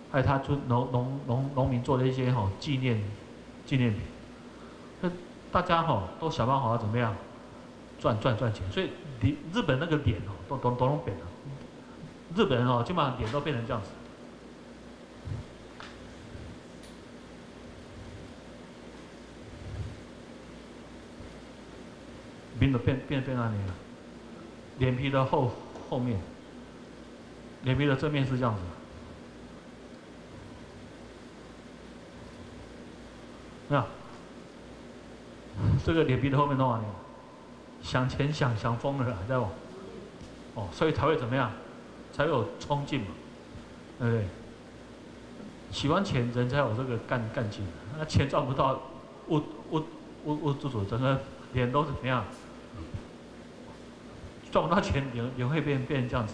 还有他就农民做的一些纪念品，那大家都想办法要怎么样赚钱，所以日本那个脸都弄扁了，日本人基本上脸都变成这样子。变那里了，脸皮的后面，脸皮的正面是这样子。那这个脸皮的后面弄完了，想钱想疯了，知道不？所以才会怎么样？才有冲劲嘛，对不对？喜欢钱人才有这个干劲，那钱赚不到，我整个脸都怎么样？赚不到钱也会变成这样子。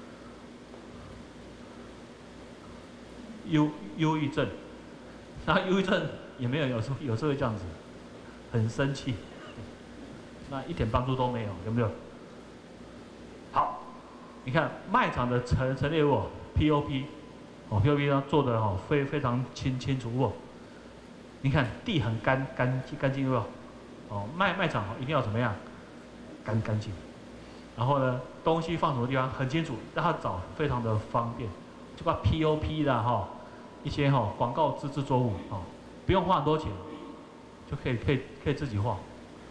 忧郁症，那忧郁症也没有，有时候会这样子，很生气，那一点帮助都没有，有没有？好，你看卖场的陈列物 ，POP 呢做的非常清楚你看地很干净卖场一定要怎么样？干净。然后呢，东西放什么地方很清楚，让他找非常的方便，就把 POP 的一些广告制作物不用花很多钱，就可以自己画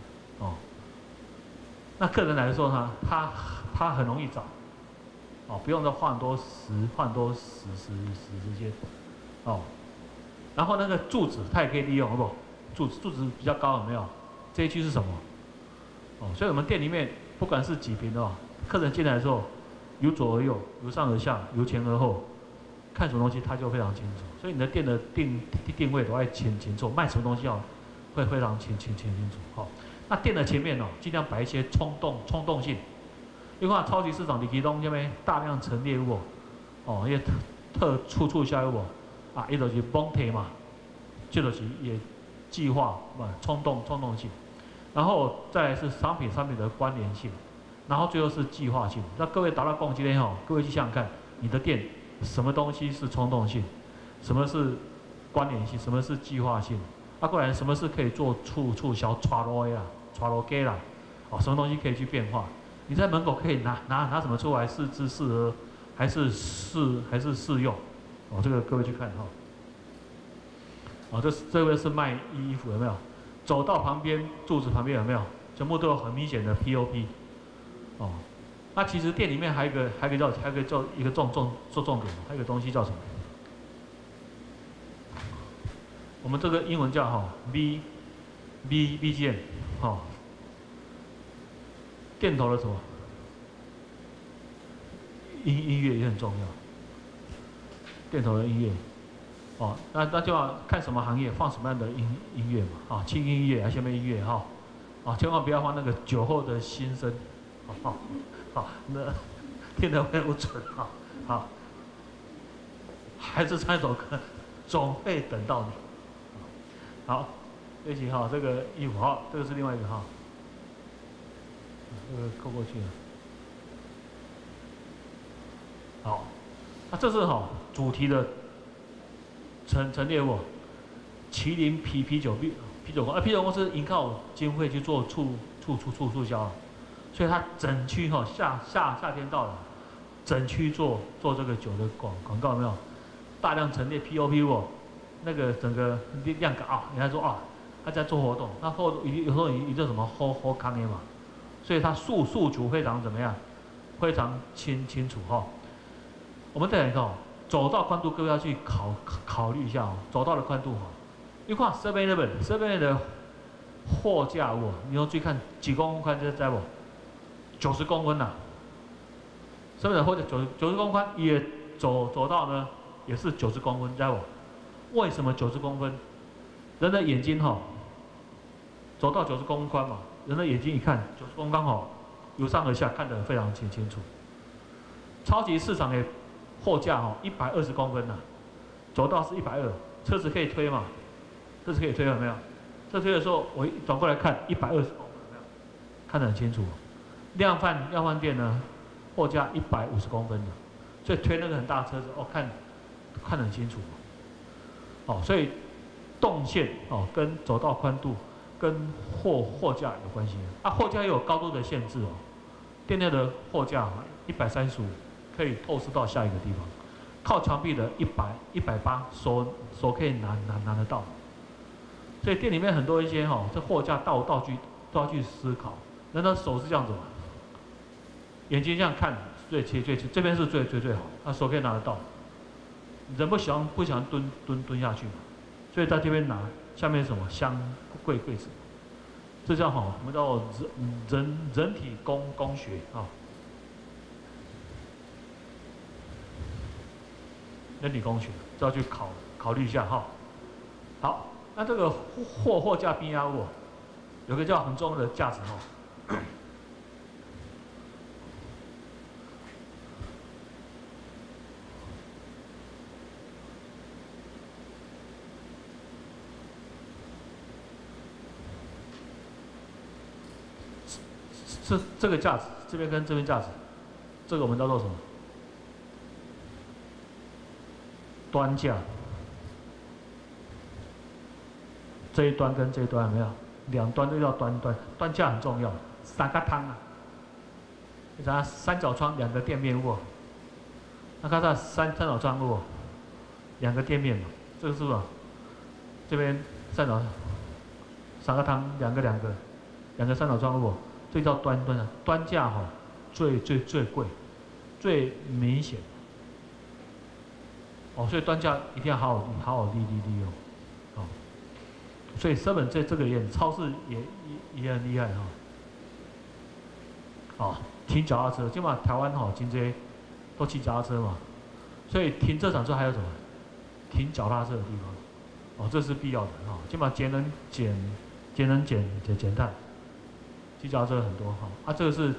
那客人来的时候呢，他很容易找不用再花很多时间然后那个柱子它也可以利用，好不好？柱子比较高，有没有？这一区是什么？所以我们店里面不管是几平客人进来的时候，由左而右，由上而下，由前而后，看什么东西他就非常清楚。所以你的店的定位都要清楚，卖什么东西会非常清楚。那店的前面尽量摆一些冲动性，因为超级市场里其中因为大量陈列物因为处销物伊就是崩铁嘛，这就是也计划冲动性，然后再来是商品的关联性，然后最后是计划性。那各位达到共今天各位去想想看，你的店什么东西是冲动性，什么是关联性，什么是计划性？过来什么是可以做促销、传落给啦？什么东西可以去变化？你在门口可以拿什么出来适合，还是适用？这个各位去看这位是卖衣服有没有？走道旁边柱子旁边有没有？全部都有很明显的 POP 那其实店里面还有一个一个重点，还有一个东西叫什么？我们这个英文叫BGM 店头的什么？音乐也很重要。店头的音乐那就要看什么行业放什么样的音乐嘛轻音乐还是什么音乐千万不要放那个酒后的心声那听得会不准还是唱一首歌，总会等到你。好，对不起这个衣服这个是另外一个这个扣过去了。好，那这是主题的陈列物，麒麟啤酒公啤酒公司依靠经费去做促销所以它整区夏天到了，整区做这个酒的广告有没有？大量陈列 POP 那个整个量感你还说他在做活动，那有时候一个什么后康嘛，所以他诉求非常怎么样？非常清楚我们再来看走道宽度，各位要去考虑一下走道的宽度你看 7-Eleven 的货架你要注意看几公分宽，这知不？90公分7-Eleven 的货架90公分，也走道呢也是90公分，知不？为什么90公分？人的眼睛走到90公分宽嘛，人的眼睛一看90公分刚好由上而下看得非常清楚。超级市场的货架120公分走道是120，车子可以推嘛？车子可以推有没有？这推的时候我转过来看120公分有没有？看得很清楚。量贩店呢，货架150公分的，所以推那个很大的车子看看得很清楚。哦，所以动线哦跟走道宽度跟货架有关系。啊，货架又有高度的限制哦，店内的货架135可以透视到下一个地方，靠墙壁的100、180手可以拿得到。所以店里面很多一些这货架道具都要去思考。难道手是这样子吗？眼睛这样看最切，这边是最好，手可以拿得到。人不喜欢蹲下去嘛，所以在这边拿，下面是什么柜子，这叫我们叫人体工学啊，人体工学，这要去考虑一下哈。好，那这个货架边啊，有个叫很重要的架子哈。是这个架子，这边跟这边架子，这个我们叫做什么？端架。这一端跟这一端有没有？两端都叫端架很重要。三个汤啊，你看三角窗2个店面卧，那看到三角窗卧，2个店面嘛，这个是不是？这边三个汤2个三角窗卧。这叫端架哈，最贵，最明显。哦，所以端架一定要好好利用。哦，所以7-Eleven这个也，超市也很厉害哈。哦，停脚踏车，基本上台湾今天都骑脚踏車嘛，所以停车场之后还有什么？停脚踏车的地方。哦，这是必要的哈。基本上节能减碳。骑脚踏车很多哈，这个是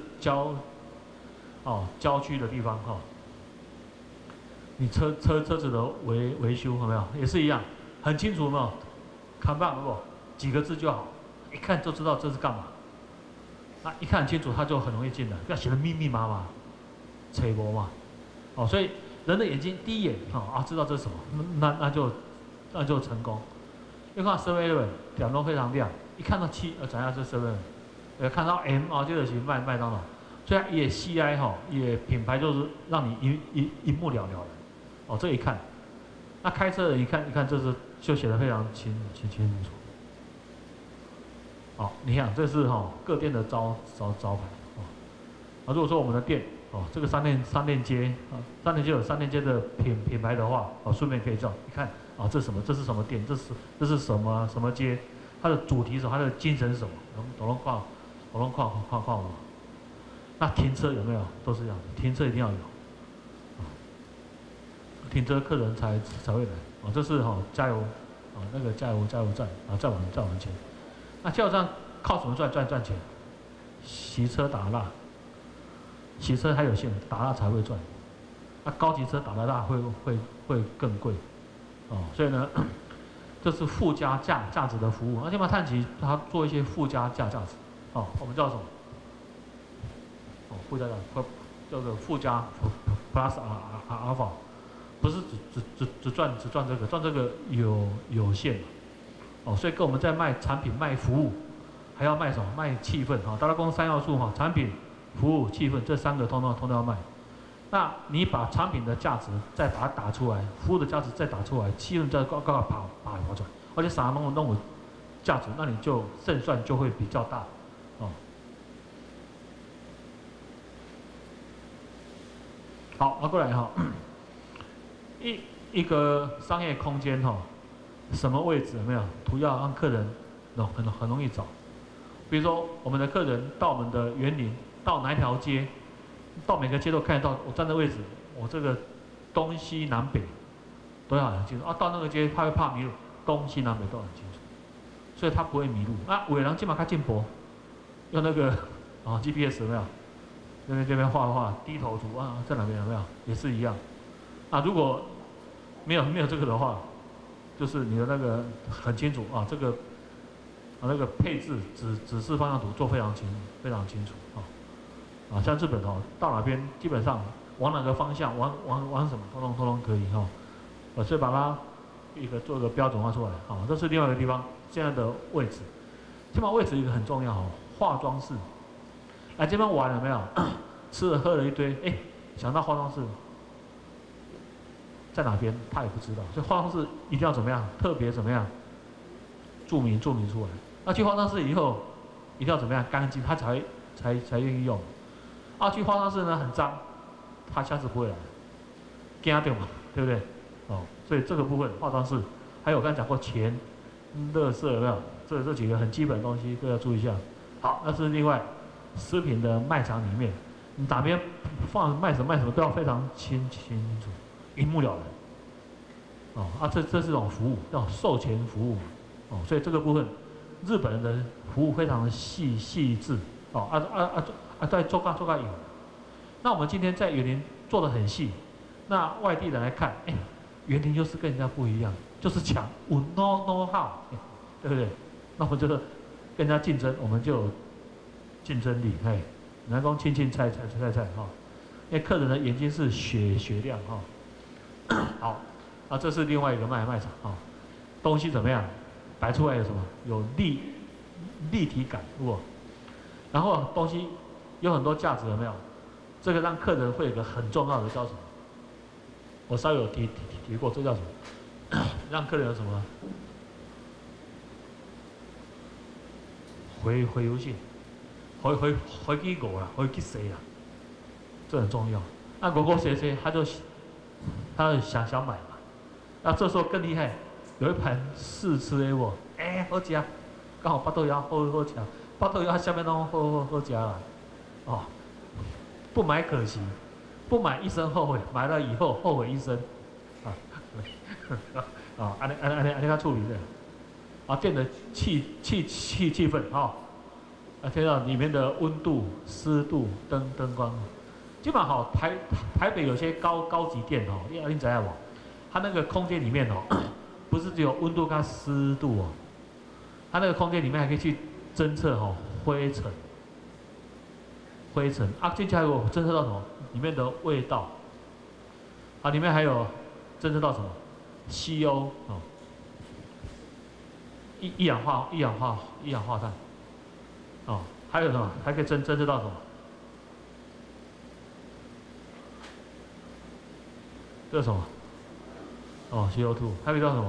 郊区的地方哈。你车子的维修有没有？也是一样，很清楚有没有？看板有没有？几个字就好，一看就知道这是干嘛。那一看很清楚，他就很容易进来，不要写的密密麻麻，扯薄嘛。哦，所以人的眼睛第一眼知道这是什么，那就成功。因为看 7-Eleven 两都非常亮，一看到7，怎样是 7-Eleven。看到 M 这个是麦当劳，所以也 CI 也品牌就是让你一目了然。哦，这一看，那开车的人一看这是就写得非常清楚。哦，你看这是各店的招牌哦。如果说我们的店这个商店街商店街有商店街的品牌的话顺便可以这样一看这是什么？这是什么店？这是什么街？它的主题是什么？它的精神是什么？懂了跨我。那停车有没有？都是这样，停车一定要有。停车客人才会来。这是加油那个加油站再往前。那加油站靠什么赚钱？洗车打蜡，洗车还有限，打蜡才会赚。那高级车打的蜡会更贵。所以呢，这是附加价值的服务。而且嘛，碳基它做一些附加价值。我们叫什么？附加叫做附加 plus alpha， 不是只赚这个，赚这个有限。所以跟我们在卖产品卖服务，还要卖什么？卖气氛大家讲3要素产品、服务、气氛这3个通通要卖。那你把产品的价值再把它打出来，服务的价值再打出来，气氛再高跑出来，而且啥弄有价值，那你就胜算就会比较大。好，过来一个商业空间什么位置有没有？图要让客人很容易找。比如说我们的客人到我们的园林，到哪一条街，到每个街都看得到，我站的位置，我这个东西南北都要很清楚。到那个街他会怕迷路，东西南北都很清楚，所以他不会迷路。有的人基本上看进博，用那个GPS 有没有？这边画，低头族在哪边有没有？也是一样。如果没有这个的话，就是你的那个很清楚这个那个配置指示方向图做非常清楚像日本到哪边基本上往哪个方向往什么通通可以所以把它做一个标准化出来。好，这是另外一个地方现在的位置。这边位置一个很重要哦，化妆室。来这边玩了没有？吃了喝了一堆，哎，想到化妆室在哪边，他也不知道。所以化妆室一定要怎么样？特别怎么样？注明出来。那去化妆室以后，一定要怎么样？干净，他才愿意用。去化妆室呢很脏，他下次不会来，惊掉嘛，对不对？哦，所以这个部分化妆室，还有我刚才讲过钱、垃圾有没有？这几个很基本的东西都要注意一下。好，那是另外食品的卖场里面，你哪边放卖什么都要非常清楚，一目了然。这是种服务，叫售前服务。所以这个部分，日本人的服务非常的细致。对，做个有。那我们今天在园林做的很细，那外地人来看，园林就是跟人家不一样，就是强有 know how，对不对？那我们就是跟人家竞争，我们就有竞争力。人家说菜哈，因为客人的眼睛是雪亮哈。好，这是另外一个卖场哈，东西怎么样？摆出来有什么？有立体感，然后东西有很多价值，有没有？这个让客人会有一个很重要的叫什么？我稍微有提过，这叫什么？让客人有什么？回游性，回去狗啦，回去谁啦？这很重要。那狗谁，他就想买嘛。那这时候更厉害，有一盘试吃的我，好吃，刚好巴豆芽好吃，巴豆芽下面都好吃啦。不买可惜，不买一生后悔，买了以后后悔一生。安尼他处理的，店的气氛听到里面的温度、湿度、灯光，基本上台北有些高级店你知道不？它那个空间里面不是只有温度跟湿度它那个空间里面还可以去侦测灰尘，接下来我侦测到什么？里面的味道，里面还有侦测到什么？CO 一氧化碳还有什么？还可以侦测到什么？这是什么？CO2 还可以叫什么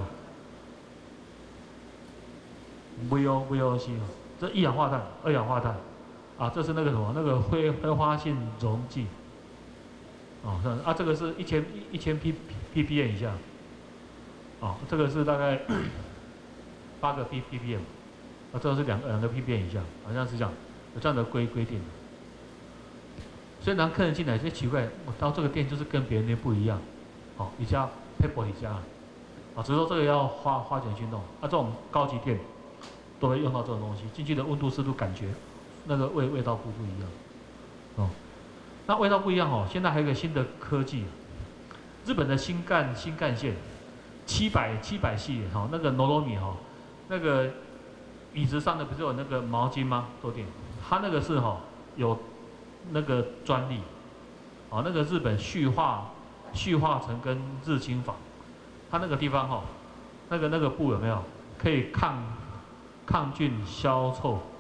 ？VOC 这一氧化碳、二氧化碳这是那个什么？那个挥发性溶剂这个是1000 ppm 以下这个是大概8个 ppm 这个是2个 ppm 以下，好像是这样，有这样的规定。所以让客人进来就奇怪，我到这个店就是跟别人店不一样，一家 Pebble 一家只是说这个要花钱去弄这种高级店都会用到这种东西，进去的温度、湿度感觉那个味道不一样那味道不一样现在还有一个新的科技，日本的新干线700系那个 Noromi 那个椅子上的不是有那个毛巾吗？豆店，它那个是有那个专利那个日本旭化成跟日清纺，它那个地方那个布有没有可以抗菌消臭